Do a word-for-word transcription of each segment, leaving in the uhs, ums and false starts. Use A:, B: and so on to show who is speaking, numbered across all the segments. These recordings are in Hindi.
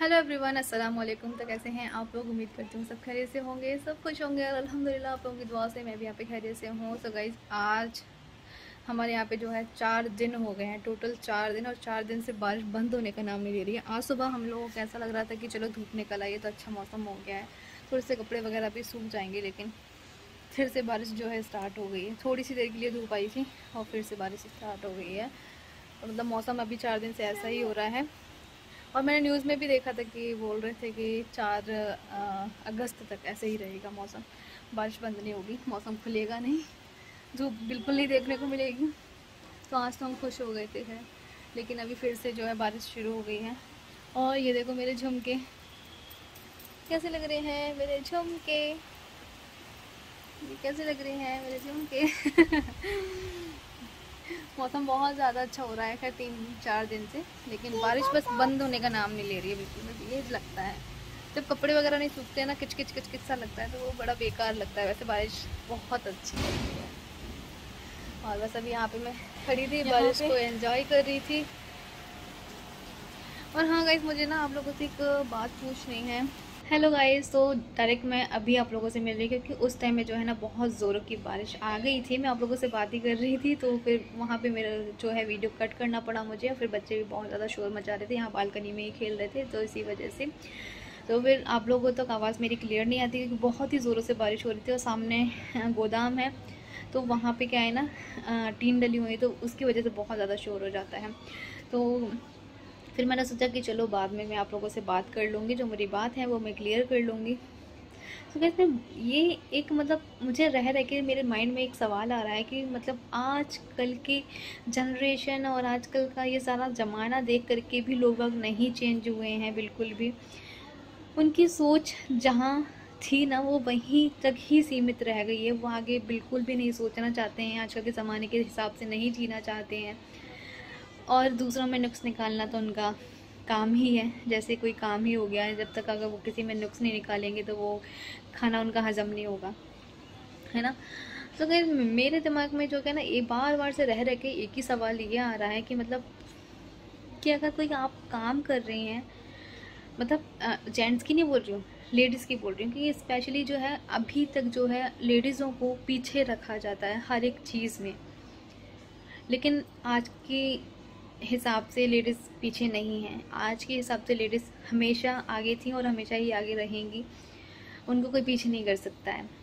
A: हेलो एवरीवन, अस्सलाम वालेकुम। तो कैसे हैं आप लोग? उम्मीद करती हूँ सब खैरियत से होंगे, सब खुश होंगे और अल्हम्दुलिल्लाह आप लोगों की दुआ से मैं भी यहाँ पे खैरियत से हूँ। सो गाइज, आज हमारे यहाँ पे जो है चार दिन हो गए हैं, टोटल चार दिन, और चार दिन से बारिश बंद होने का नाम नहीं ले रही है। आज सुबह हम लोगों को ऐसा लग रहा था कि चलो धूप निकल आई है तो अच्छा मौसम हो गया है, थोड़े से कपड़े वगैरह भी सूख जाएंगे, लेकिन फिर से बारिश जो है स्टार्ट हो गई है। थोड़ी सी देर के लिए धूप आई थी और फिर से बारिश स्टार्ट हो गई है। और मतलब मौसम अभी चार दिन से ऐसा ही हो रहा है। और मैंने न्यूज़ में भी देखा था कि बोल रहे थे कि चार अगस्त तक ऐसे ही रहेगा मौसम, बारिश बंद नहीं होगी, मौसम खुलेगा नहीं, धूप बिल्कुल नहीं देखने को मिलेगी। तो आज तो हम खुश हो गए थे खैर, लेकिन अभी फिर से जो है बारिश शुरू हो गई है। और ये देखो मेरे झुमके कैसे लग रहे हैं, मेरे झुमके ये कैसे लग रहे हैं मेरे झुमके मौसम बहुत ज़्यादा अच्छा हो रहा है खैर तीन चार दिन से, लेकिन बारिश बस बंद होने का नाम नहीं ले रही है बिल्कुल। मुझे ये लगता है जब कपड़े वगैरह नहीं सूखते हैं ना, किच किच किच किच सा लगता है, तो वो बड़ा बेकार लगता है। वैसे बारिश बहुत अच्छी लगती है। और बस अभी यहाँ पे मैं खड़ी थी, बारिश को एंजॉय कर रही थी। और हाँ गाइस, मुझे ना आप लोगों से एक बात पूछनी है। हेलो गाइस, तो डायरेक्ट मैं अभी आप लोगों से मिल रही क्योंकि उस टाइम में जो है ना बहुत ज़ोरों की बारिश आ गई थी। मैं आप लोगों से बात ही कर रही थी, तो फिर वहाँ पे मेरा जो है वीडियो कट करना पड़ा मुझे। और फिर बच्चे भी बहुत ज़्यादा शोर मचा रहे थे, यहाँ बालकनी में ही खेल रहे थे, तो इसी वजह से तो फिर आप लोगों तक तो आवाज़ मेरी क्लियर नहीं आती क्योंकि बहुत ही ज़ोरों से बारिश हो रही थी। और सामने गोदाम है, तो वहाँ पर क्या है ना टीन डली हुई है, तो उसकी वजह से बहुत ज़्यादा शोर हो जाता है। तो फिर मैंने सोचा कि चलो बाद में मैं आप लोगों से बात कर लूँगी, जो मेरी बात है वो मैं क्लियर कर लूँगी। तो कहते हैं ये एक मतलब मुझे रह रह के मेरे माइंड में एक सवाल आ रहा है कि मतलब आज कल की जनरेशन और आजकल का ये सारा ज़माना देख करके भी लोग अब नहीं चेंज हुए हैं बिल्कुल भी। उनकी सोच जहाँ थी ना वो वहीं तक ही सीमित रह गई है, वो आगे बिल्कुल भी नहीं सोचना चाहते हैं, आजकल के ज़माने के हिसाब से नहीं जीना चाहते हैं। और दूसरों में नुक्स निकालना तो उनका काम ही है, जैसे कोई काम ही हो गया है। जब तक अगर वो किसी में नुक्स नहीं निकालेंगे तो वो खाना उनका हजम नहीं होगा, है ना। तो अगर मेरे दिमाग में जो है ना ये बार बार से रह रह के एक ही सवाल ये आ रहा है कि मतलब कि अगर कोई आप काम कर रही हैं, मतलब जेंट्स की नहीं बोल रही हूँ, लेडीज़ की बोल रही हूँ, कि स्पेशली जो है अभी तक जो है लेडीज़ों को पीछे रखा जाता है हर एक चीज़ में। लेकिन आज की हिसाब से लेडीज़ पीछे नहीं हैं। आज के हिसाब से लेडीज़ हमेशा आगे थी और हमेशा ही आगे रहेंगी, उनको कोई पीछे नहीं कर सकता है।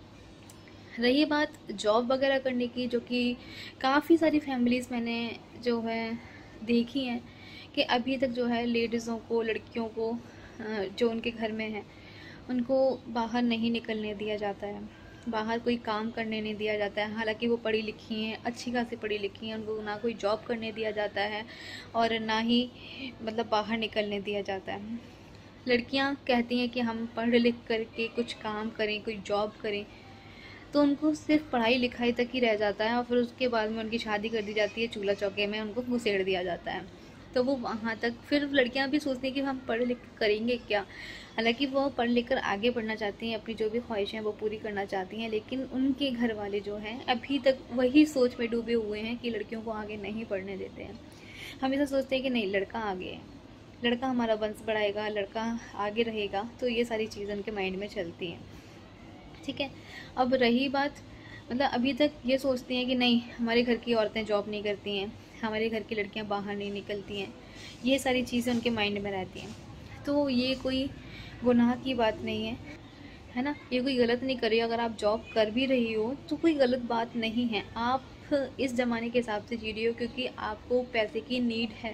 A: रही बात जॉब वगैरह करने की, जो कि काफ़ी सारी फैमिलीज़ मैंने जो है देखी हैं कि अभी तक जो है लेडीज़ों को, लड़कियों को जो उनके घर में हैं उनको बाहर नहीं निकलने दिया जाता है, बाहर कोई काम करने नहीं दिया जाता है। हालांकि वो पढ़ी लिखी हैं, अच्छी खासी पढ़ी लिखी हैं, उनको ना कोई जॉब करने दिया जाता है और ना ही मतलब बाहर निकलने दिया जाता है। लड़कियां कहती हैं कि हम पढ़ लिख करके कुछ काम करें, कोई जॉब करें, तो उनको सिर्फ पढ़ाई लिखाई तक ही रह जाता है और फिर उसके बाद में उनकी शादी कर दी जाती है, चूल्हा चौके में उनको घुसेड़ दिया जाता है। तो वो वहाँ तक फिर लड़कियां भी सोचती हैं कि हम पढ़ लिख करेंगे क्या। हालांकि वो पढ़ लिख कर आगे बढ़ना चाहती हैं, अपनी जो भी ख्वाहिशें हैं वो पूरी करना चाहती हैं, लेकिन उनके घर वाले जो हैं अभी तक वही सोच में डूबे हुए हैं कि लड़कियों को आगे नहीं पढ़ने देते हैं। हमेशा सोचते हैं कि नहीं, लड़का आगे है, लड़का हमारा वंश बढ़ाएगा, लड़का आगे रहेगा, तो ये सारी चीज़ें उनके माइंड में चलती हैं। ठीक है, अब रही बात मतलब अभी तक ये सोचती हैं कि नहीं, हमारे घर की औरतें जॉब नहीं करती हैं, हमारे घर की लड़कियां बाहर नहीं निकलती हैं, ये सारी चीज़ें उनके माइंड में रहती हैं। तो ये कोई गुनाह की बात नहीं है, है ना, ये कोई गलत नहीं कर रही। अगर आप जॉब कर भी रही हो तो कोई गलत बात नहीं है, आप इस ज़माने के हिसाब से जी रही हो क्योंकि आपको पैसे की नीड है।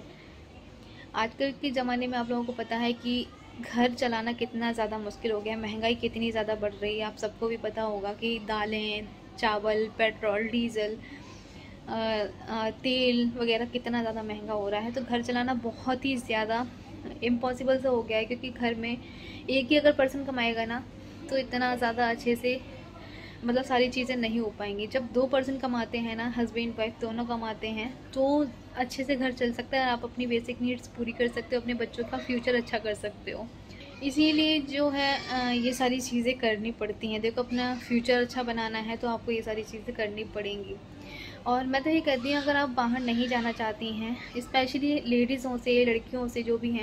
A: आजकल के ज़माने में आप लोगों को पता है कि घर चलाना कितना ज़्यादा मुश्किल हो गया है, महंगाई कितनी ज़्यादा बढ़ रही है। आप सबको भी पता होगा कि दालें, चावल, पेट्रोल, डीजल, आ, आ, तेल वगैरह कितना ज़्यादा महंगा हो रहा है। तो घर चलाना बहुत ही ज़्यादा इम्पॉसिबल सा हो गया है, क्योंकि घर में एक ही अगर पर्सन कमाएगा ना तो इतना ज़्यादा अच्छे से मतलब सारी चीज़ें नहीं हो पाएंगी। जब दो पर्सन कमाते हैं ना, हस्बैंड वाइफ दोनों कमाते हैं, तो अच्छे से घर चल सकता है, आप अपनी बेसिक नीड्स पूरी कर सकते हो, अपने बच्चों का फ्यूचर अच्छा कर सकते हो। इसीलिए जो है ये सारी चीज़ें करनी पड़ती हैं। देखो, अपना फ्यूचर अच्छा बनाना है तो आपको ये सारी चीज़ें करनी पड़ेंगी। और मैं तो ये कहती हूँ, अगर आप बाहर नहीं जाना चाहती हैं, स्पेशली लेडीज़ों से, लड़कियों से जो भी हैं,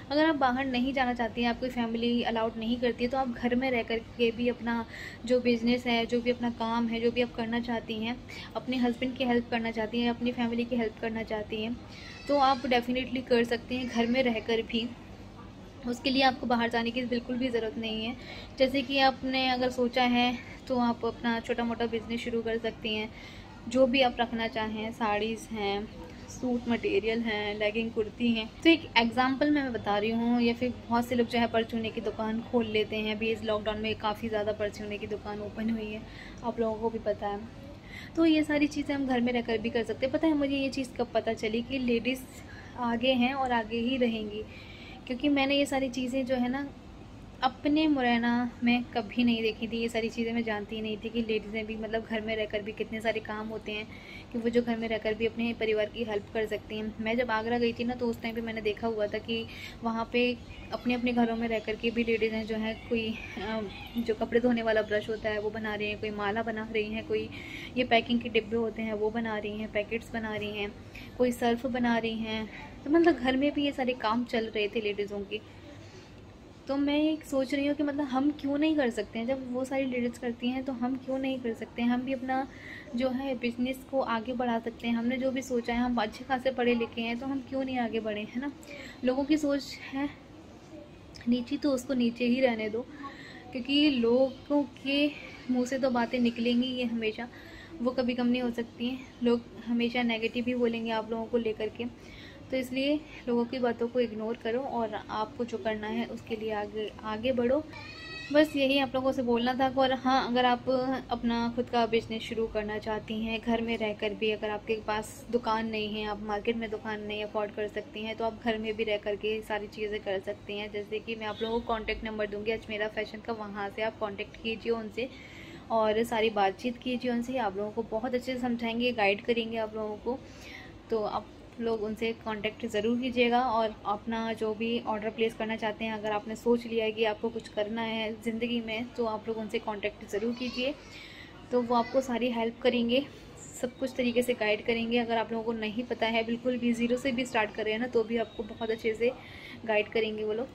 A: अगर आप बाहर नहीं जाना चाहती हैं, आपकी फैमिली अलाउड नहीं करती है, तो आप घर में रह कर के भी अपना जो बिज़नेस है, जो भी अपना काम है, जो भी आप करना चाहती हैं, अपने हस्बैंड की हेल्प करना चाहती हैं, अपनी फैमिली की हेल्प करना चाहती हैं, तो आप डेफ़िनेटली कर सकती हैं घर में रहकर भी। उसके लिए आपको बाहर जाने की बिल्कुल भी ज़रूरत नहीं है। जैसे कि आपने अगर सोचा है तो आप अपना छोटा मोटा बिज़नेस शुरू कर सकती हैं, जो भी आप रखना चाहें, साड़ीज़ हैं, सूट मटेरियल हैं, लेगिंग कुर्ती हैं। तो एक एग्जांपल मैं बता रही हूँ, या फिर बहुत से लोग जो है परचूने की दुकान खोल लेते हैं। अभी इस लॉकडाउन में काफ़ी ज़्यादा परचूने की दुकान ओपन हुई है, आप लोगों को भी पता है। तो ये सारी चीज़ें हम घर में रहकर भी कर सकते हैं। पता है मुझे ये चीज़ कब पता चली कि लेडीज़ आगे हैं और आगे ही रहेंगी, क्योंकि मैंने ये सारी चीज़ें जो है ना अपने मुरैना में कभी नहीं देखी थी। ये सारी चीज़ें मैं जानती ही नहीं थी कि लेडीज़ें भी मतलब घर में रहकर भी कितने सारे काम होते हैं, कि वो जो घर में रहकर भी अपने परिवार की हेल्प कर सकती हैं। मैं जब आगरा गई थी ना, तो उस टाइम पे मैंने देखा हुआ था कि वहाँ पे अपने अपने घरों में रहकर के भी लेडीज़ हैं जो है, कोई जो कपड़े धोने वाला ब्रश होता है वो बना रही हैं, कोई माला बना रही हैं, कोई ये पैकिंग के डिब्बे होते हैं वो बना रही हैं, पैकेट्स बना रही हैं, कोई सर्फ बना रही हैं। तो मतलब घर में भी ये सारे काम चल रहे थे लेडीज़ों के। तो मैं एक सोच रही हूँ कि मतलब हम क्यों नहीं कर सकते हैं, जब वो सारी लेडीज़ करती हैं तो हम क्यों नहीं कर सकते हैं। हम भी अपना जो है बिज़नेस को आगे बढ़ा सकते हैं। हमने जो भी सोचा है, हम अच्छे खासे पढ़े लिखे हैं, तो हम क्यों नहीं आगे बढ़े, है ना। लोगों की सोच है नीचे, तो उसको नीचे ही रहने दो, क्योंकि लोगों के मुँह से तो बातें निकलेंगी ये हमेशा, वो कभी कम नहीं हो सकती हैं। लोग हमेशा नेगेटिव ही बोलेंगे आप लोगों को लेकर के। तो इसलिए लोगों की बातों को इग्नोर करो और आपको जो करना है उसके लिए आगे आगे बढ़ो। बस यही आप लोगों से बोलना था। और हाँ, अगर आप अपना खुद का बिज़नेस शुरू करना चाहती हैं घर में रहकर भी, अगर आपके पास दुकान नहीं है, आप मार्केट में दुकान नहीं अफोर्ड कर सकती हैं, तो आप घर में भी रह कर के सारी चीज़ें कर सकती हैं। जैसे कि मैं आप लोगों को कॉन्टैक्ट नंबर दूँगी अजमेरा फैशन का, वहाँ से आप कॉन्टैक्ट कीजिए उनसे और सारी बातचीत कीजिए उनसे। आप लोगों को बहुत अच्छे से समझाएंगे, गाइड करेंगे आप लोगों को। तो आप लोग उनसे कांटेक्ट ज़रूर कीजिएगा और अपना जो भी ऑर्डर प्लेस करना चाहते हैं, अगर आपने सोच लिया है कि आपको कुछ करना है ज़िंदगी में, तो आप लोग उनसे कांटेक्ट ज़रूर कीजिए। तो वो आपको सारी हेल्प करेंगे, सब कुछ तरीके से गाइड करेंगे। अगर आप लोगों को नहीं पता है, बिल्कुल भी ज़ीरो से भी स्टार्ट कर रहे हैं ना, तो भी आपको बहुत अच्छे से गाइड करेंगे वो लोग।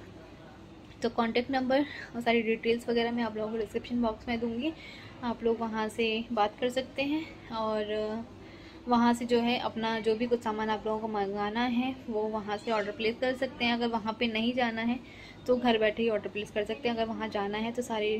A: तो कॉन्टेक्ट नंबर और सारी डिटेल्स वगैरह मैं आप लोगों को डिस्क्रिप्शन बॉक्स में दूँगी, आप लोग वहाँ से बात कर सकते हैं और वहाँ से जो है अपना जो भी कुछ सामान आप लोगों को मंगाना है वो वहाँ से ऑर्डर प्लेस कर सकते हैं। अगर वहाँ पे नहीं जाना है तो घर बैठे ही ऑर्डर प्लेस कर सकते हैं। अगर वहाँ जाना है तो सारी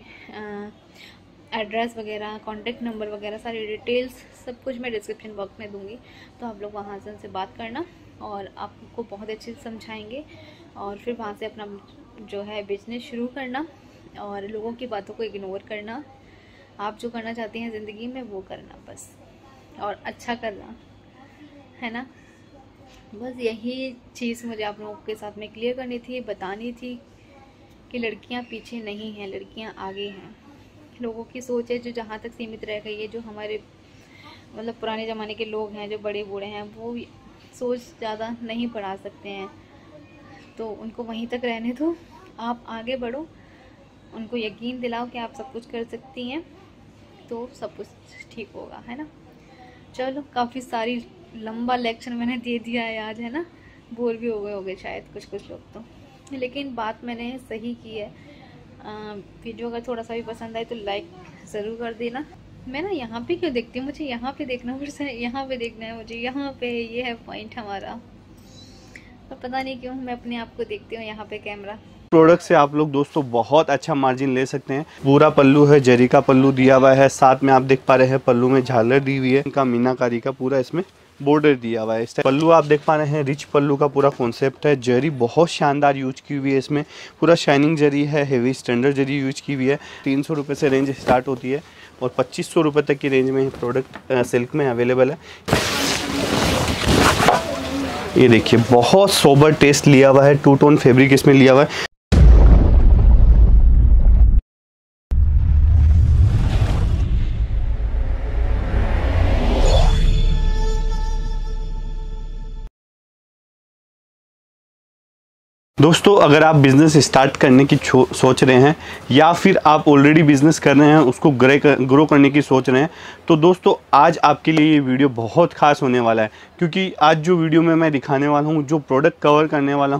A: एड्रेस वगैरह, कॉन्टेक्ट नंबर वगैरह, सारी डिटेल्स सब कुछ मैं डिस्क्रिप्शन बॉक्स में दूँगी, तो आप लोग वहाँ से उनसे बात करना और आपको बहुत अच्छे से समझाएंगे और फिर वहाँ से अपना जो है बिज़नेस शुरू करना और लोगों की बातों को इग्नोर करना। आप जो करना चाहती हैं ज़िंदगी में वो करना बस, और अच्छा करना, है ना। बस यही चीज़ मुझे आप लोगों के साथ में क्लियर करनी थी, बतानी थी कि लड़कियां पीछे नहीं हैं, लड़कियां आगे हैं। लोगों की सोच है जो जहाँ तक सीमित रह गई है, जो हमारे मतलब पुराने ज़माने के लोग हैं, जो बड़े बूढ़े हैं, वो सोच ज़्यादा नहीं बढ़ा सकते हैं, तो उनको वहीं तक रहने दो। आप आगे बढ़ो, उनको यकीन दिलाओ कि आप सब कुछ कर सकती हैं, तो सब कुछ ठीक होगा, है ना। चलो, काफ़ी सारी लंबा लेक्चर मैंने दे दिया है आज, है ना। बोर भी हो गए होंगे शायद कुछ कुछ लोग तो, लेकिन बात मैंने सही की है। आ, वीडियो अगर थोड़ा सा भी पसंद आए तो लाइक ज़रूर कर देना। मैं ना यहाँ पे क्यों देखती हूँ, मुझे यहाँ पे देखना पड़ता, यहाँ पे देखना है मुझे, यहाँ पे ये है पॉइंट हमारा, पर पता नहीं क्यों मैं अपने आप को देखती हूँ यहाँ पे कैमरा।
B: प्रोडक्ट से आप लोग दोस्तों बहुत अच्छा मार्जिन ले सकते हैं। पूरा पल्लू है, जरी का पल्लू दिया हुआ है, साथ में आप देख पा रहे हैं पल्लू में झालर दी हुई है, इनका मीनाकारी का पूरा इसमें बॉर्डर दिया हुआ है। इस पल्लू आप देख पा रहे हैं, रिच पल्लू का पूरा कॉन्सेप्ट है। जरी बहुत शानदार यूज की हुई है, इसमें पूरा शाइनिंग जरी है, हेवी स्टैंडर्ड जरी यूज की हुई है। तीन सौ रुपये से रेंज स्टार्ट होती है और पच्चीस सौ रुपये तक की रेंज में प्रोडक्ट सिल्क में अवेलेबल है। ये देखिए बहुत सोबर टेस्ट लिया हुआ है, टू टोन फैब्रिक इसमें लिया हुआ है। दोस्तों, अगर आप बिज़नेस स्टार्ट करने की सोच रहे हैं या फिर आप ऑलरेडी बिज़नेस कर रहे हैं, उसको ग्रो करने की सोच रहे हैं, तो दोस्तों आज आपके लिए ये वीडियो बहुत ख़ास होने वाला है, क्योंकि आज जो वीडियो में मैं दिखाने वाला हूँ, जो प्रोडक्ट कवर करने वाला हूँ,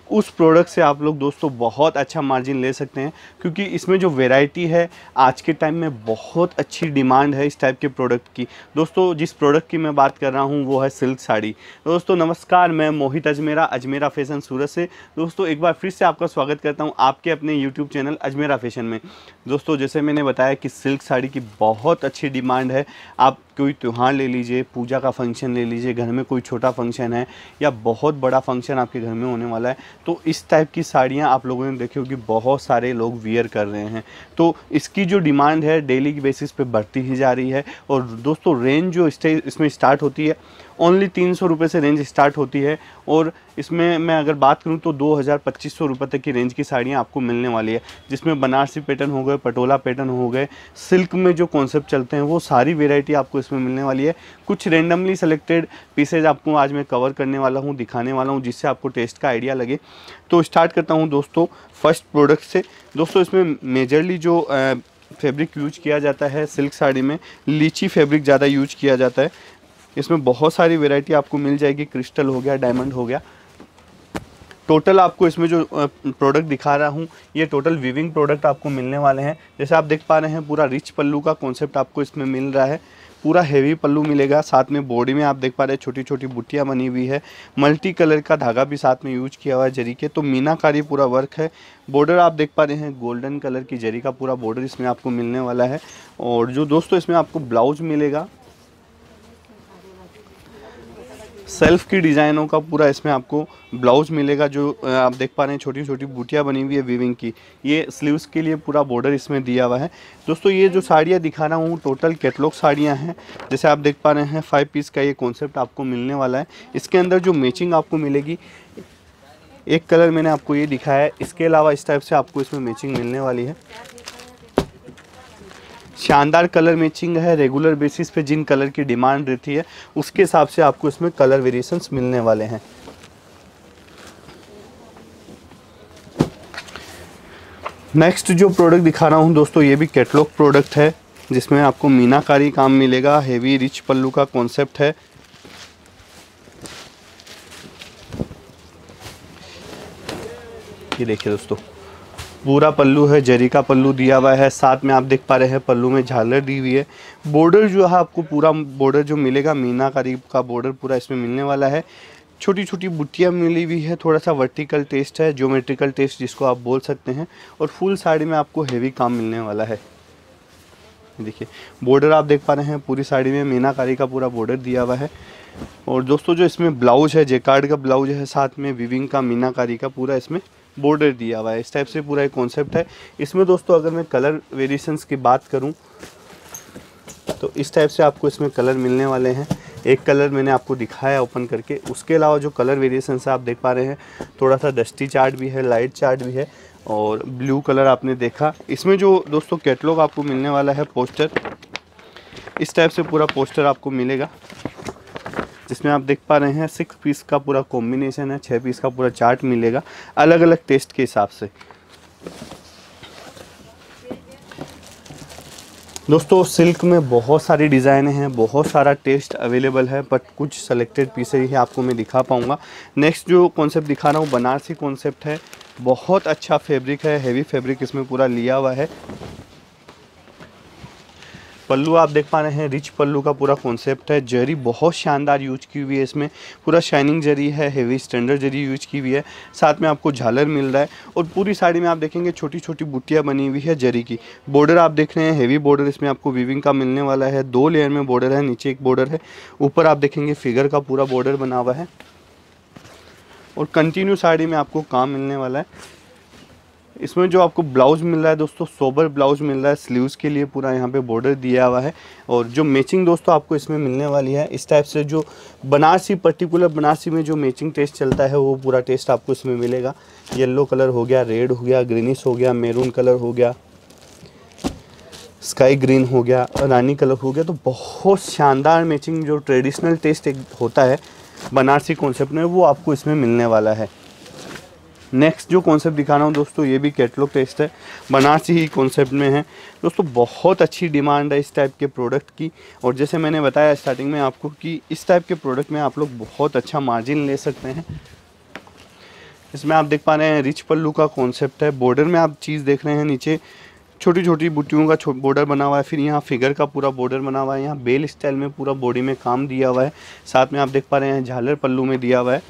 B: उस प्रोडक्ट से आप लोग दोस्तों बहुत अच्छा मार्जिन ले सकते हैं, क्योंकि इसमें जो वैरायटी है आज के टाइम में बहुत अच्छी डिमांड है इस टाइप के प्रोडक्ट की। दोस्तों जिस प्रोडक्ट की मैं बात कर रहा हूँ वो है सिल्क साड़ी। दोस्तों नमस्कार, मैं मोहित अजमेरा, अजमेरा फैशन सूरत से। दोस्तों एक बार फिर से आपका स्वागत करता हूँ आपके अपने यूट्यूब चैनल अजमेरा फैशन में। दोस्तों जैसे मैंने बताया कि सिल्क साड़ी की बहुत अच्छी डिमांड है। आप कोई त्यौहार ले लीजिए, पूजा का फंक्शन ले लीजिए, घर में कोई छोटा फंक्शन है या बहुत बड़ा फंक्शन आपके घर में होने वाला है, तो इस टाइप की साड़ियाँ आप लोगों ने देखी होगी बहुत सारे लोग वियर कर रहे हैं। तो इसकी जो डिमांड है डेली की बेसिस पे बढ़ती ही जा रही है। और दोस्तों रेंज जो इसमें स्टार्ट होती है ओनली तीन सौ रुपये से रेंज स्टार्ट होती है, और इसमें मैं अगर बात करूं तो दो हज़ार पच्चीस सौ रुपये तक की रेंज की साड़ियां आपको मिलने वाली है, जिसमें बनारसी पैटर्न हो गए, पटोला पैटर्न हो गए, सिल्क में जो कॉन्सेप्ट चलते हैं वो सारी वेराइटी आपको इसमें मिलने वाली है। कुछ रेंडमली सेलेक्टेड पीसेज आपको आज मैं कवर करने वाला हूँ, दिखाने वाला हूँ, जिससे आपको टेस्ट का आइडिया लगे। तो स्टार्ट करता हूँ दोस्तों फर्स्ट प्रोडक्ट से। दोस्तों इसमें मेजरली जो फैब्रिक यूज किया जाता है सिल्क साड़ी में, लीची फैब्रिक ज़्यादा यूज किया जाता है। इसमें बहुत सारी वैरायटी आपको मिल जाएगी, क्रिस्टल हो गया, डायमंड हो गया। टोटल आपको इसमें जो प्रोडक्ट दिखा रहा हूँ ये टोटल वीविंग प्रोडक्ट आपको मिलने वाले हैं। जैसे आप देख पा रहे हैं पूरा रिच पल्लू का कॉन्सेप्ट आपको इसमें मिल रहा है, पूरा हेवी पल्लू मिलेगा। साथ में बॉडी में आप देख पा रहे हैं छोटी छोटी बुट्टियाँ बनी हुई है, मल्टी कलर का धागा भी साथ में यूज किया हुआ है जरी के, तो मीनाकारी पूरा वर्क है। बॉर्डर आप देख पा रहे हैं गोल्डन कलर की जरी का पूरा बॉर्डर इसमें आपको मिलने वाला है। और जो दोस्तों इसमें आपको ब्लाउज मिलेगा सेल्फ की डिज़ाइनों का पूरा इसमें आपको ब्लाउज मिलेगा, जो आप देख पा रहे हैं छोटी छोटी बूटियाँ बनी हुई है वीविंग की। ये स्लीव्स के लिए पूरा बॉर्डर इसमें दिया हुआ है। दोस्तों ये जो साड़ियाँ दिखा रहा हूँ टोटल कैटलॉग साड़ियाँ हैं। जैसे आप देख पा रहे हैं फाइव पीस का ये कॉन्सेप्ट आपको मिलने वाला है। इसके अंदर जो मैचिंग आपको मिलेगी, एक कलर मैंने आपको ये दिखाया है, इसके अलावा इस टाइप से आपको इसमें मैचिंग मिलने वाली है। शानदार कलर मैचिंग है। रेगुलर बेसिस पे जिन कलर की डिमांड रहती है उसके हिसाब से आपको इसमें कलर वेरिएशंस मिलने वाले हैं। नेक्स्ट जो प्रोडक्ट दिखा रहा हूं दोस्तों ये भी कैटलॉग प्रोडक्ट है, जिसमें आपको मीनाकारी काम मिलेगा। हेवी रिच पल्लू का कॉन्सेप्ट है। ये देखिए दोस्तों पूरा पल्लू है, जरी का पल्लू दिया हुआ है। साथ में आप देख पा रहे हैं पल्लू में झालर दी हुई है। बॉर्डर जो है आपको पूरा बॉर्डर जो मिलेगा मीनाकारी का बॉर्डर पूरा इसमें मिलने वाला है। छोटी छोटी बुट्टियाँ मिली हुई है, थोड़ा सा वर्टिकल टेस्ट है, ज्योमेट्रिकल टेस्ट जिसको आप बोल सकते हैं। और फुल साड़ी में आपको हेवी काम मिलने वाला है। देखिए बॉर्डर आप देख पा रहे हैं पूरी साड़ी में मीनाकारी का पूरा बॉर्डर दिया हुआ है। और दोस्तों जो इसमें ब्लाउज है जेकार्ड का ब्लाउज है, साथ में विविंग का मीनाकारी का पूरा इसमें बॉर्डर दिया हुआ है। इस टाइप से पूरा एक कॉन्सेप्ट है। इसमें दोस्तों अगर मैं कलर वेरिएशंस की बात करूं तो इस टाइप से आपको इसमें कलर मिलने वाले हैं। एक कलर मैंने आपको दिखाया ओपन करके, उसके अलावा जो कलर वेरिएशंस आप देख पा रहे हैं थोड़ा सा डस्टी चार्ट भी है, लाइट चार्ट भी है और ब्लू कलर आपने देखा। इसमें जो दोस्तों कैटलॉग आपको मिलने वाला है पोस्टर, इस टाइप से पूरा पोस्टर आपको मिलेगा, जिसमें आप देख पा रहे हैं सिक्स पीस का पूरा कॉम्बिनेशन है, छः पीस का पूरा चार्ट मिलेगा अलग अलग टेस्ट के हिसाब से। दोस्तों सिल्क में बहुत सारी डिज़ाइन हैं, बहुत सारा टेस्ट अवेलेबल है, बट कुछ सेलेक्टेड पीसेज ही आपको मैं दिखा पाऊँगा। नेक्स्ट जो कॉन्सेप्ट दिखा रहा हूँ बनारसी कॉन्सेप्ट है। बहुत अच्छा फैब्रिक है, हेवी फैब्रिक इसमें पूरा लिया हुआ है। पल्लू आप देख पा रहे हैं रिच पल्लू का पूरा कॉन्सेप्ट है। जरी बहुत शानदार यूज की हुई है, इसमें पूरा शाइनिंग जरी है, हेवी स्टैंडर्ड जरी यूज की हुई है। साथ में आपको झालर मिल रहा है और पूरी साड़ी में आप देखेंगे छोटी छोटी बुट्टियाँ बनी हुई है जरी की। बॉर्डर आप देख रहे हैं हेवी बॉर्डर इसमें आपको वीविंग का मिलने वाला है। दो लेयर में बॉर्डर है, नीचे एक बॉर्डर है, ऊपर आप देखेंगे फिगर का पूरा बॉर्डर बना हुआ है और कंटिन्यू साड़ी में आपको काम मिलने वाला है। इसमें जो आपको ब्लाउज मिल रहा है दोस्तों सोबर ब्लाउज मिल रहा है, स्लीव्स के लिए पूरा यहाँ पे बॉर्डर दिया हुआ है। और जो मैचिंग दोस्तों आपको इसमें मिलने वाली है इस टाइप से, जो बनारसी पर्टिकुलर बनारसी में जो मैचिंग टेस्ट चलता है वो पूरा टेस्ट आपको इसमें मिलेगा। येलो कलर हो गया, रेड हो गया, ग्रीनिश हो गया, मैरून कलर हो गया, स्काई ग्रीन हो गया, रानी कलर हो गया। तो बहुत शानदार मैचिंग जो ट्रेडिशनल टेस्ट एक होता है बनारसी कॉन्सेप्ट में वो आपको इसमें मिलने वाला है। नेक्स्ट जो कॉन्सेप्ट दिखा रहा हूँ दोस्तों ये भी कैटलॉग टेस्ट है, बनारसी ही कॉन्सेप्ट में है। दोस्तों बहुत अच्छी डिमांड है इस टाइप के प्रोडक्ट की, और जैसे मैंने बताया स्टार्टिंग में आपको कि इस टाइप के प्रोडक्ट में आप लोग बहुत अच्छा मार्जिन ले सकते हैं। इसमें आप देख पा रहे हैं रिच पल्लू का कॉन्सेप्ट है। बॉर्डर में आप चीज़ देख रहे हैं, नीचे छोटी छोटी बूटियों का बॉर्डर बना हुआ है, फिर यहाँ फिगर का पूरा बॉर्डर बना हुआ है, यहाँ बेल स्टाइल में पूरा बॉडी में काम दिया हुआ है। साथ में आप देख पा रहे हैं झालर पल्लू में दिया हुआ है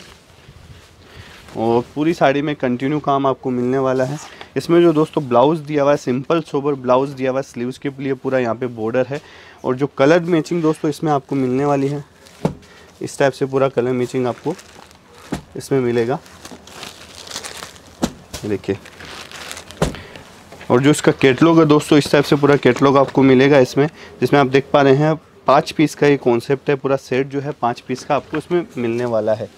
B: और पूरी साड़ी में कंटिन्यू काम आपको मिलने वाला है। इसमें जो दोस्तों ब्लाउज़ दिया हुआ है, सिंपल सोबर ब्लाउज़ दिया हुआ है, स्लीव्स के लिए पूरा यहाँ पे बॉर्डर है और जो कलर मैचिंग दोस्तों इसमें आपको मिलने वाली है, इस टाइप से पूरा कलर मैचिंग आपको इसमें मिलेगा, देखिए। और जो इसका कैटलॉग है दोस्तों, इस टाइप से पूरा कैटलॉग आपको मिलेगा इसमें, जिसमें आप देख पा रहे हैं पाँच पीस का ये कॉन्सेप्ट है। पूरा सेट जो है पाँच पीस का आपको इसमें मिलने वाला है।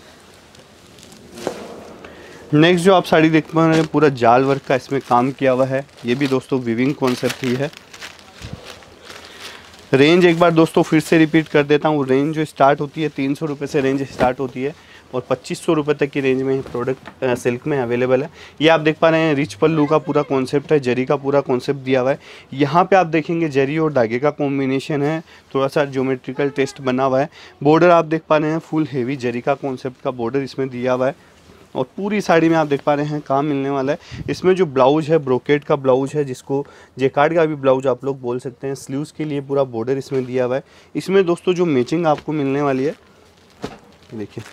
B: नेक्स्ट जो आप साड़ी देख पा रहे हैं, पूरा जाल वर्क का इसमें काम किया हुआ है। ये भी दोस्तों विविंग कॉन्सेप्ट ही है। रेंज एक बार दोस्तों फिर से रिपीट कर देता हूँ, रेंज जो स्टार्ट होती है तीन सौ रुपये से रेंज स्टार्ट होती है और पच्चीस सौ रुपये तक की रेंज में प्रोडक्ट सिल्क में अवेलेबल है। ये आप देख पा रहे हैं रिच पल्लू का पूरा कॉन्सेप्ट है, जरी का पूरा कॉन्सेप्ट दिया हुआ है। यहाँ पे आप देखेंगे जरी और धागे का कॉम्बिनेशन है, थोड़ा सा ज्योमेट्रिकल टेस्ट बना हुआ है। बॉर्डर आप देख पा रहे हैं फुल हेवी जरी का कॉन्सेप्ट का बॉर्डर इसमें दिया हुआ है और पूरी साड़ी में आप देख पा रहे हैं काम मिलने वाला है। इसमें जो ब्लाउज है ब्रोकेट का ब्लाउज है, जिसको जेकार्ड का भी ब्लाउज आप लोग बोल सकते हैं। स्लीव्स के लिए पूरा बॉर्डर इसमें दिया हुआ है। इसमें दोस्तों जो मैचिंग आपको मिलने वाली है, देखिए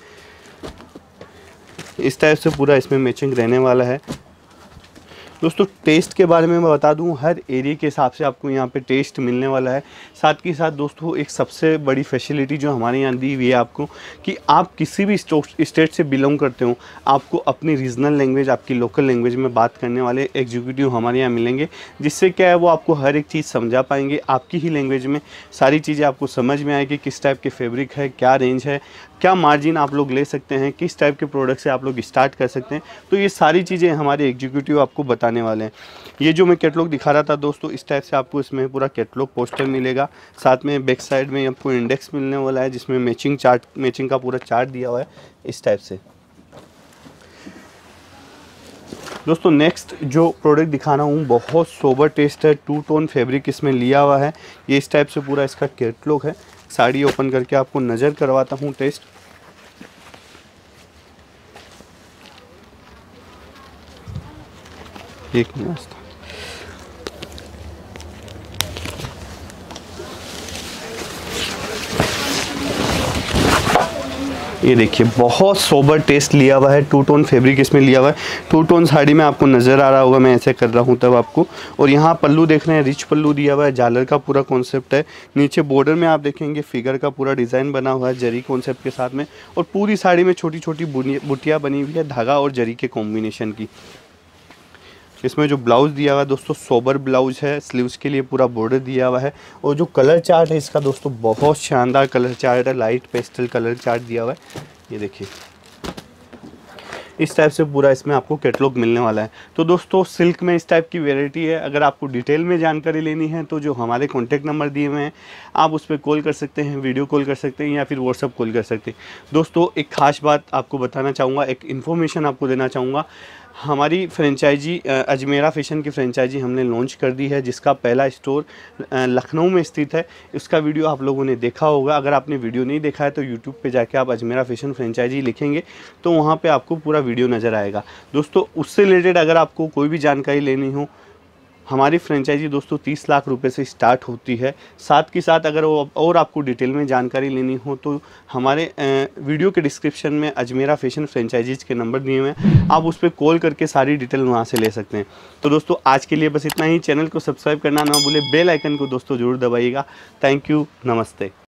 B: इस टाइप से पूरा इसमें मैचिंग रहने वाला है। दोस्तों टेस्ट के बारे में मैं बता दूं, हर एरिया के हिसाब से आपको यहाँ पे टेस्ट मिलने वाला है। साथ के साथ दोस्तों एक सबसे बड़ी फैसिलिटी जो हमारे यहाँ दी हुई है आपको, कि आप किसी भी स्टेट से बिलोंग करते हो, आपको अपनी रीजनल लैंग्वेज, आपकी लोकल लैंग्वेज में बात करने वाले एग्जीक्यूटिव हमारे यहाँ मिलेंगे, जिससे क्या है वो आपको हर एक चीज़ समझा पाएंगे। आपकी ही लैंग्वेज में सारी चीज़ें आपको समझ में आएगी, किस टाइप के फैब्रिक है, क्या रेंज है, क्या मार्जिन आप लोग ले सकते हैं, किस टाइप के प्रोडक्ट से आप लोग स्टार्ट कर सकते हैं। तो ये सारी चीज़ें हमारे एग्जीक्यूटिव आपको बताने वाले हैं। ये जो मैं कैटलॉग दिखा रहा था दोस्तों, इस टाइप से आपको इसमें पूरा कैटलॉग पोस्टर मिलेगा। साथ में बैक साइड में आपको इंडेक्स मिलने वाला है, जिसमें मैचिंग चार्ट, मैचिंग का पूरा चार्ट दिया हुआ है इस टाइप से। दोस्तों नेक्स्ट जो प्रोडक्ट दिखाना हूँ बहुत सोबर टेस्ट है, टू टोन फैब्रिक इसमें लिया हुआ है। ये इस टाइप से पूरा इसका कैटलॉग है। साड़ी ओपन करके आपको नज़र करवाता हूँ टेस्ट। एक मिनट, ये देखिए बहुत सोबर टेस्ट लिया हुआ है, टू टोन फैब्रिक इसमें लिया हुआ है। टू टोन साड़ी में आपको नज़र आ रहा होगा, मैं ऐसे कर रहा हूँ तब आपको। और यहाँ पल्लू देख रहे हैं, रिच पल्लू दिया हुआ है, झालर का पूरा कॉन्सेप्ट है। नीचे बॉर्डर में आप देखेंगे फिगर का पूरा डिज़ाइन बना हुआ है जरी कॉन्सेप्ट के साथ में, और पूरी साड़ी में छोटी छोटी बुटियाँ बनी हुई है धागा और जरी के कॉम्बिनेशन की। इसमें जो ब्लाउज़ दिया हुआ है दोस्तों सोबर ब्लाउज है, स्लीव्स के लिए पूरा बॉर्डर दिया हुआ है। और जो कलर चार्ट है इसका दोस्तों बहुत शानदार कलर चार्ट है, लाइट पेस्टल कलर चार्ट दिया हुआ है। ये देखिए इस टाइप से पूरा इसमें आपको कैटलॉग मिलने वाला है। तो दोस्तों सिल्क में इस टाइप की वैरायटी है। अगर आपको डिटेल में जानकारी लेनी है तो जो हमारे कॉन्टैक्ट नंबर दिए हुए हैं आप उस पर कॉल कर सकते हैं, वीडियो कॉल कर सकते हैं या फिर व्हाट्सअप कॉल कर सकते हैं। दोस्तों एक ख़ास बात आपको बताना चाहूँगा, एक इन्फॉर्मेशन आपको देना चाहूँगा। हमारी फ्रेंचाइजी अजमेरा फैशन की फ्रेंचाइजी हमने लॉन्च कर दी है, जिसका पहला स्टोर लखनऊ में स्थित है। इसका वीडियो आप लोगों ने देखा होगा। अगर आपने वीडियो नहीं देखा है तो यूट्यूब पे जाके आप अजमेरा फैशन फ्रेंचाइजी लिखेंगे तो वहाँ पे आपको पूरा वीडियो नज़र आएगा। दोस्तों उससे रिलेटेड अगर आपको कोई भी जानकारी लेनी हो, हमारी फ्रेंचाइजी दोस्तों तीस लाख रुपए से स्टार्ट होती है। साथ के साथ अगर वो और आपको डिटेल में जानकारी लेनी हो तो हमारे वीडियो के डिस्क्रिप्शन में अजमेरा फैशन फ्रेंचाइजीज के नंबर दिए हुए हैं, आप उस पर कॉल करके सारी डिटेल वहाँ से ले सकते हैं। तो दोस्तों आज के लिए बस इतना ही। चैनल को सब्सक्राइब करना ना भूलें, बेल आइकन को दोस्तों जरूर दबाइएगा। थैंक यू, नमस्ते।